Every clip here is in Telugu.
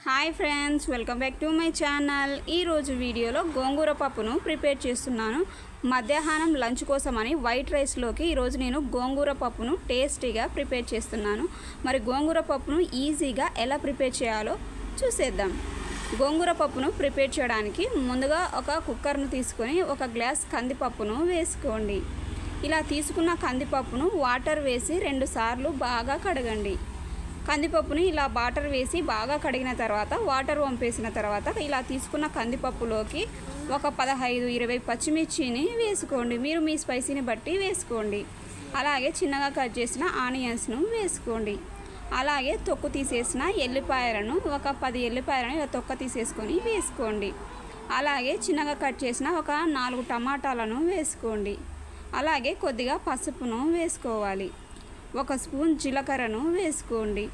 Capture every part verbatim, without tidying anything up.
Hi friends, welcome back to my channel. ఈరోజు వీడియోలో గోంగూర పప్పును ప్రిపేర్ చేస్తున్నాను. మధ్యాహ్నం లంచ్ కోసమని వైట్ రైస్లోకి ఈరోజు నేను గోంగూర పప్పును టేస్టీగా ప్రిపేర్ చేస్తున్నాను. మరి గోంగూర పప్పును ఈజీగా ఎలా ప్రిపేర్ చేయాలో చూసేద్దాం. గోంగూర పప్పును ప్రిపేర్ చేయడానికి ముందుగా ఒక కుక్కర్ను తీసుకొని ఒక గ్లాస్ కందిపప్పును వేసుకోండి. ఇలా తీసుకున్న కందిపప్పును వాటర్ వేసి రెండు సార్లు బాగా కడగండి. కందిపప్పుని ఇలా వాటర్ వేసి బాగా కడిగిన తర్వాత వాటర్ వంపేసిన తర్వాత ఇలా తీసుకున్న కందిపప్పులోకి ఒక పదహైదు ఇరవై పచ్చిమిర్చిని వేసుకోండి. మీరు మీ స్పైసీని బట్టి వేసుకోండి. అలాగే చిన్నగా కట్ చేసిన ఆనియన్స్ను వేసుకోండి. అలాగే తొక్కు తీసేసిన ఎల్లిపాయలను ఒక పది ఎల్లిపాయలను ఇలా తొక్క తీసేసుకొని వేసుకోండి. అలాగే చిన్నగా కట్ చేసిన ఒక నాలుగు టమాటాలను వేసుకోండి. అలాగే కొద్దిగా పసుపును వేసుకోవాలి. ఒక స్పూన్ జీలకర్రను వేసుకోండి.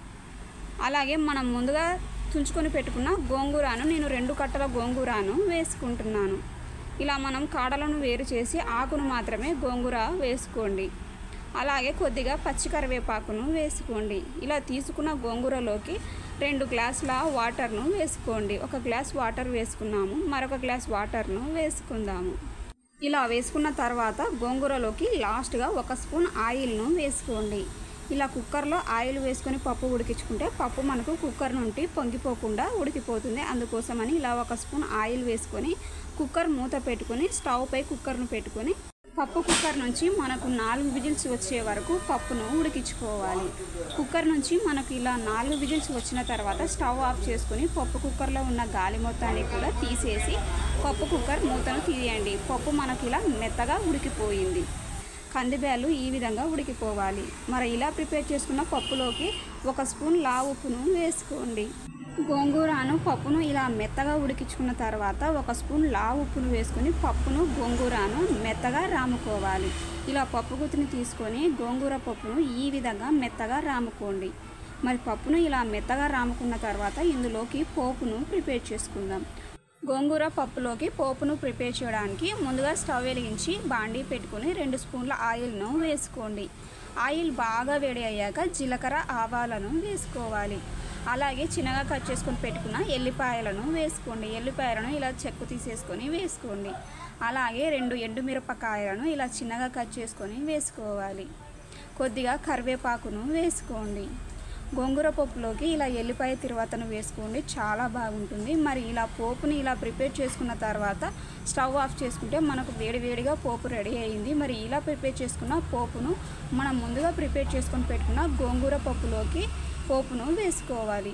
అలాగే మనం ముందుగా తుంచుకొని పెట్టుకున్న గోంగూరను నేను రెండు కట్టల గోంగూరను వేసుకుంటున్నాను. ఇలా మనం కాడలను వేరు చేసి ఆకును మాత్రమే గోంగూర వేసుకోండి. అలాగే కొద్దిగా పచ్చి కరివేపాకును వేసుకోండి. ఇలా తీసుకున్న గోంగూరలోకి రెండు గ్లాసుల వాటర్ను వేసుకోండి. ఒక గ్లాస్ వాటర్ వేసుకున్నాము, మరొక గ్లాస్ వాటర్ను వేసుకుందాము. ఇలా వేసుకున్న తర్వాత గోంగూరలోకి లాస్ట్గా ఒక స్పూన్ ఆయిల్ను వేసుకోండి. ఇలా కుక్కర్లో ఆయిల్ వేసుకొని పప్పు ఉడికించుకుంటే పప్పు మనకు కుక్కర్ నుండి పొంగిపోకుండా ఉడికిపోతుంది. అందుకోసమని ఇలా ఒక స్పూన్ ఆయిల్ వేసుకొని కుక్కర్ మూత పెట్టుకొని స్టవ్ పై కుక్కర్ను పెట్టుకొని పప్పు కుక్కర్ నుంచి మనకు నాలుగు విజిల్స్ వచ్చే వరకు పప్పును ఉడికించుకోవాలి. కుక్కర్ నుంచి మనకు ఇలా నాలుగు విజిల్స్ వచ్చిన తర్వాత స్టవ్ ఆఫ్ చేసుకొని పప్పు కుక్కర్లో ఉన్న గాలి మొత్తాన్ని కూడా తీసేసి పప్పు కుక్కర్ మూతను తీయండి. పప్పు మనకు ఇలా మెత్తగా ఉడికిపోయింది. కందిబ్యాలు ఈ విధంగా ఉడికిపోవాలి. మరి ఇలా ప్రిపేర్ చేసుకున్న పప్పులోకి ఒక స్పూన్ లా ఉప్పును వేసుకోండి. గోంగూరను పప్పును ఇలా మెత్తగా ఉడికించుకున్న తర్వాత ఒక స్పూన్ లా ఉప్పును వేసుకొని పప్పును గోంగూరను మెత్తగా రాముకోవాలి. ఇలా పప్పు గుత్తిని తీసుకొని గోంగూర పప్పును ఈ విధంగా మెత్తగా రాముకోండి. మరి పప్పును ఇలా మెత్తగా రాముకున్న తర్వాత ఇందులోకి పోపును ప్రిపేర్ చేసుకుందాం. గోంగూర పప్పులోకి పోపును ప్రిపేర్ చేయడానికి ముందుగా స్టవ్ వెలిగించి బాండీ పెట్టుకొని రెండు స్పూన్ల ఆయిల్ను వేసుకోండి. ఆయిల్ బాగా వేడి అయ్యాక జీలకర్ర ఆవాలను వేసుకోవాలి. అలాగే చిన్నగా కట్ చేసుకొని పెట్టుకున్న ఎల్లిపాయలను వేసుకోండి. ఎల్లిపాయలను ఇలా చెక్కు తీసేసుకొని వేసుకోండి. అలాగే రెండు ఎండుమిరపకాయలను ఇలా చిన్నగా కట్ చేసుకొని వేసుకోవాలి. కొద్దిగా కరివేపాకును వేసుకోండి. గోంగూర పప్పులోకి ఇలా ఎల్లిపాయ తిరువాతను వేసుకోండి, చాలా బాగుంటుంది. మరి ఇలా పోపుని ఇలా ప్రిపేర్ చేసుకున్న తర్వాత స్టవ్ ఆఫ్ చేసుకుంటే మనకు వేడివేడిగా పోపు రెడీ అయింది. మరి ఇలా ప్రిపేర్ చేసుకున్న పోపును మనం ముందుగా ప్రిపేర్ చేసుకొని పెట్టుకున్న గోంగూర పప్పులోకి పోపును వేసుకోవాలి.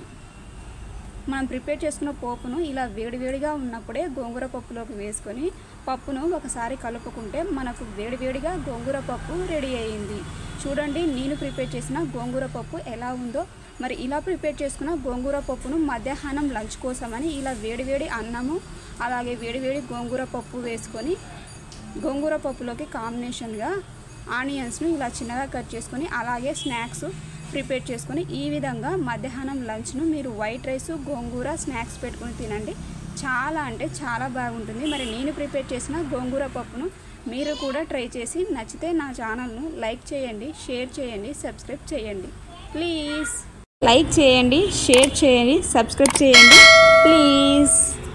మనం ప్రిపేర్ చేసుకున్న పోపును ఇలా వేడివేడిగా ఉన్నప్పుడే గోంగూర పప్పులోకి వేసుకొని పప్పును ఒకసారి కలుపుకుంటే మనకు వేడివేడిగా గోంగూర పప్పు రెడీ అయింది. చూడండి, నేను ప్రిపేర్ చేసిన గోంగూర పప్పు ఎలా ఉందో. మరి ఇలా ప్రిపేర్ చేసుకున్న గోంగూర పప్పును మధ్యాహ్నం లంచ్ కోసమని ఇలా వేడివేడి అన్నము అలాగే వేడివేడి గోంగూర పప్పు వేసుకొని గోంగూర పప్పులోకి కాంబినేషన్గా ఆనియన్స్ను ఇలా చిన్నగా కట్ చేసుకొని అలాగే స్నాక్స్ ప్రిపేర్ చేసుకొని ఈ విధంగా మధ్యాహ్నం లంచ్ను మీరు వైట్ రైస్ గోంగూర స్నాక్స్ పెట్టుకొని తినండి. చాలా అంటే చాలా బాగుంటుంది. మరి నేను ప్రిపేర్ చేసిన గోంగూర పప్పును మీరు కూడా ట్రై చేసి నచ్చితే నా ఛానల్ను లైక్ చేయండి, షేర్ చేయండి, సబ్స్క్రైబ్ చేయండి ప్లీజ్. లైక్ చేయండి, షేర్ చేయండి, సబ్స్క్రైబ్ చేయండి ప్లీజ్.